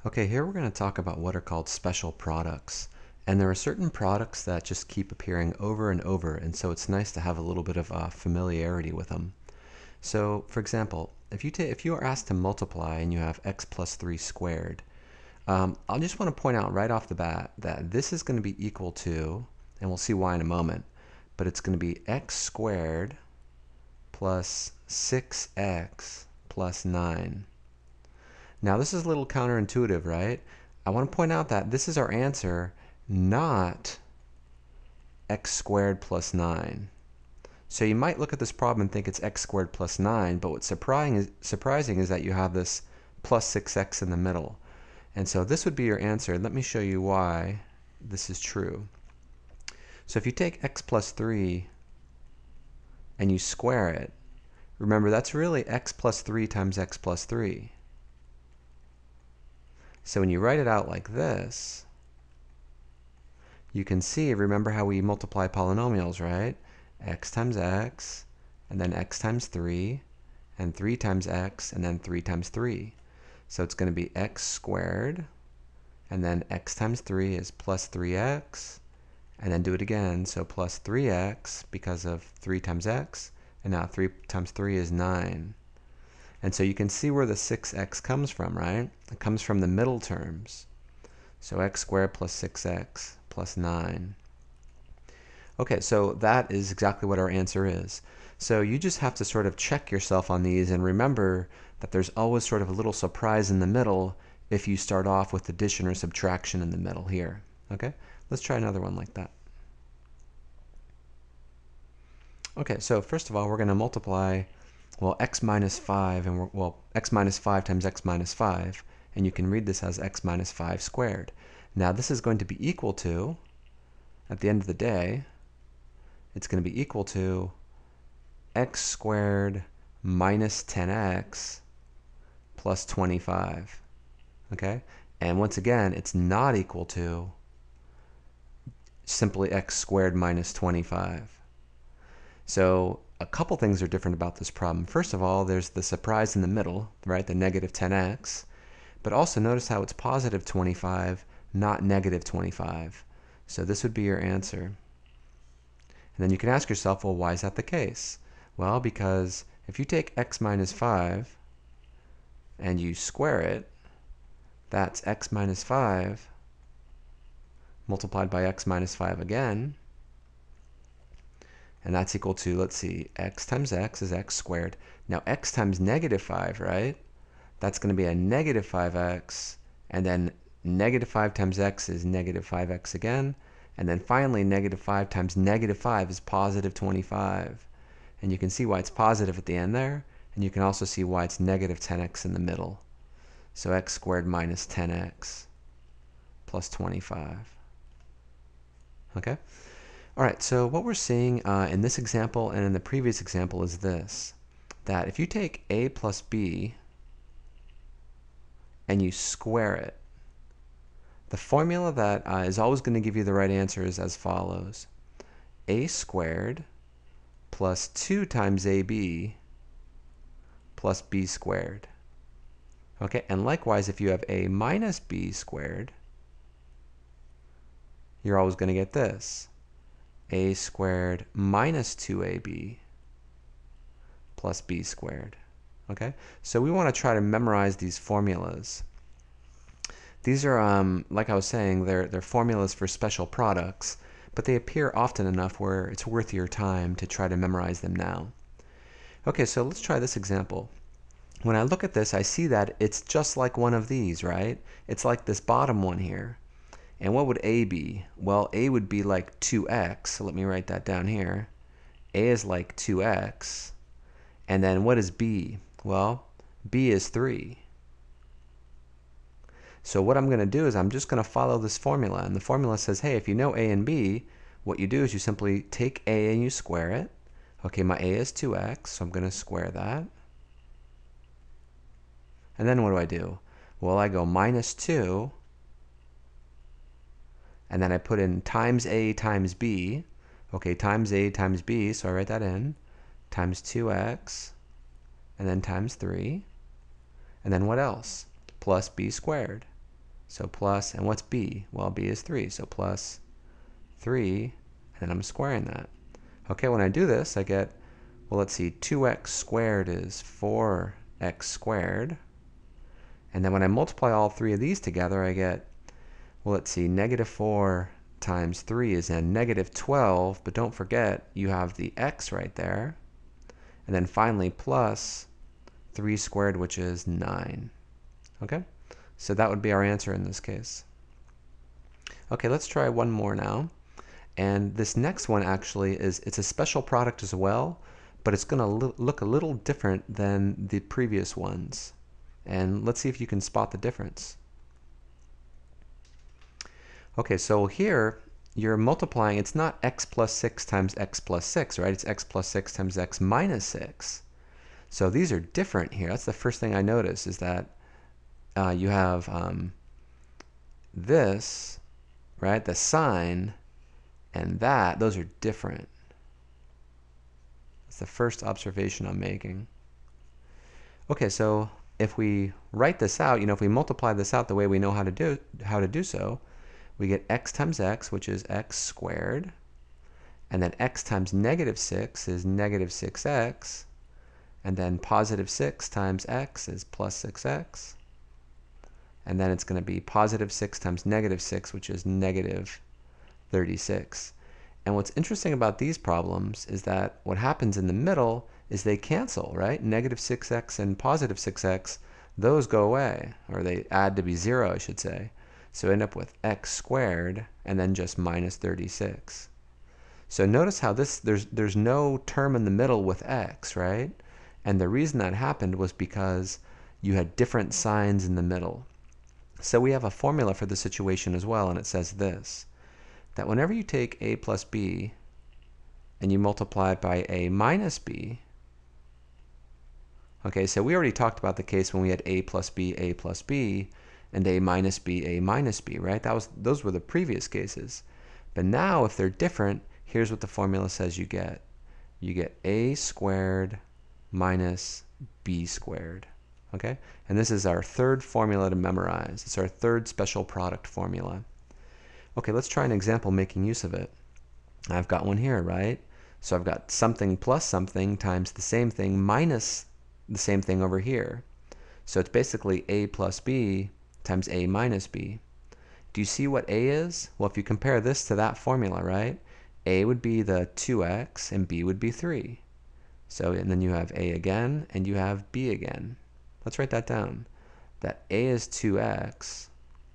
Okay, here we're going to talk about what are called special products. And there are certain products that just keep appearing over and over, and so it's nice to have a little bit of familiarity with them. So, for example, if you are asked to multiply and you have x plus 3 squared, I'll just want to point out right off the bat that this is going to be equal to, and we'll see why in a moment, but it's going to be x squared plus 6x plus 9. Now this is a little counterintuitive, right? I want to point out that this is our answer, not x squared plus 9. So you might look at this problem and think it's x squared plus 9, but what's surprising is that you have this plus 6x in the middle. And so this would be your answer. Let me show you why this is true. So if you take x plus 3 and you square it, remember that's really x plus 3 times x plus 3. So when you write it out like this, you can see, remember how we multiply polynomials, right? X times x, and then x times 3, and 3 times x, and then 3 times 3. So it's going to be x squared, and then x times 3 is plus 3x, and then do it again, so plus 3x because of 3 times x, and now 3 times 3 is 9. And so you can see where the 6x comes from, right? It comes from the middle terms. So x squared plus 6x plus 9. Okay, so that is exactly what our answer is. So you just have to sort of check yourself on these and remember that there's always sort of a little surprise in the middle if you start off with addition or subtraction in the middle here. Okay, let's try another one like that. Okay, so first of all, we're going to multiply, well, x minus 5, and x minus 5 times x minus 5, and you can read this as x minus 5 squared. Now this is going to be equal to, at the end of the day, it's going to be equal to x squared minus 10x plus 25. Okay? And once again, it's not equal to simply x squared minus 25. So a couple things are different about this problem. First of all, there's the surprise in the middle, right, the negative 10x. But also notice how it's positive 25, not negative 25. So this would be your answer. And then you can ask yourself, well, why is that the case? Well, because if you take x minus 5 and you square it, that's x minus 5 multiplied by x minus 5 again. And that's equal to, let's see, x times x is x squared. Now x times negative 5, right? That's going to be a negative 5x, and then negative 5 times x is negative 5x again. And then finally, negative 5 times negative 5 is positive 25. And you can see why it's positive at the end there, and you can also see why it's negative 10x in the middle. So x squared minus 10x plus 25. Okay? All right, so what we're seeing in this example and in the previous example is this, that if you take a plus b and you square it, the formula that is always going to give you the right answer is as follows. A squared plus 2 times ab plus b squared. Okay, and likewise, if you have a minus b squared, you're always going to get this. A squared minus 2ab plus b squared. Okay, so we want to try to memorize these formulas. These are, like I was saying, they're formulas for special products, but they appear often enough where it's worth your time to try to memorize them now. Okay, so let's try this example. When I look at this, I see that it's just like one of these, right? It's like this bottom one here. And what would a be? Well, a would be like 2x, so let me write that down here. A is like 2x. And then what is b? Well, b is 3. So what I'm going to do is I'm just going to follow this formula. And the formula says, hey, if you know a and b, what you do is you simply take a and you square it. Okay, my a is 2x, so I'm going to square that. And then what do? Well, I go minus 2. And then I put in times a times b. Okay, times a times b, so I write that in. Times 2x, and then times 3. And then what else? Plus b squared. So plus, and what's b? Well, b is 3, so plus 3, and then I'm squaring that. Okay, when I do this, I get, well, let's see, 2x squared is 4x squared. And then when I multiply all three of these together, I get, well, let's see, negative 4 times 3 is then negative 12, but don't forget, you have the x right there. And then finally, plus 3 squared, which is 9. Okay? So that would be our answer in this case. Okay, let's try one more now. And this next one actually it's a special product as well, but it's going to look a little different than the previous ones. And let's see if you can spot the difference. Okay, so here you're multiplying, it's not x plus 6 times x plus 6, right? It's x plus 6 times x minus 6. So these are different here. That's the first thing I notice, is that you have this, right? The sign and that, those are different. That's the first observation I'm making. Okay, so if we write this out, if we multiply this out the way we know how to do so, we get x times x, which is x squared, and then x times negative 6 is negative 6x, and then positive 6 times x is plus 6x, and then it's going to be positive 6 times negative 6, which is negative 36. And what's interesting about these problems is that what happens in the middle is they cancel, right? Negative 6x and positive 6x, those go away, or they add to be 0, I should say. So end up with x squared and then just minus 36. So notice how there's no term in the middle with x, right? And the reason that happened was because you had different signs in the middle. So we have a formula for the situation as well, and it says this, that whenever you take a plus b and you multiply it by a minus b, okay, so we already talked about the case when we had a plus b, and a minus b, right? Those were the previous cases. But now, if they're different, here's what the formula says you get. You get a squared minus b squared, okay? And this is our third formula to memorize. It's our third special product formula. Okay, let's try an example making use of it. I've got one here, right? So I've got something plus something times the same thing minus the same thing over here. So it's basically a plus b times a minus b. Do you see what a is? Well, if you compare this to that formula, right? A would be the 2x and b would be 3. So, and then you have a again and you have b again. Let's write that down. That a is 2x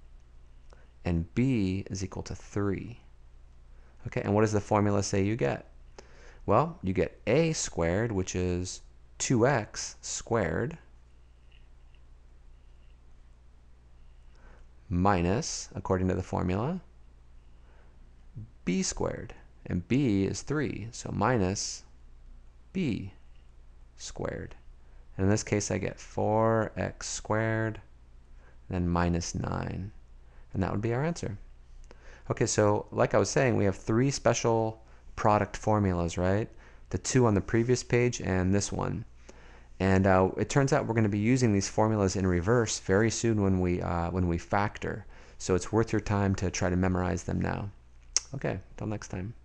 and b is equal to 3. Okay, and what does the formula say you get? Well, you get a squared, which is 2x squared, minus, according to the formula, b squared. And b is 3, so minus b squared. And in this case, I get 4x squared, then minus 9. And that would be our answer. Okay, so like I was saying, we have three special product formulas, right? The two on the previous page and this one. And it turns out we're going to be using these formulas in reverse very soon when we factor. So it's worth your time to try to memorize them now. Okay, till next time.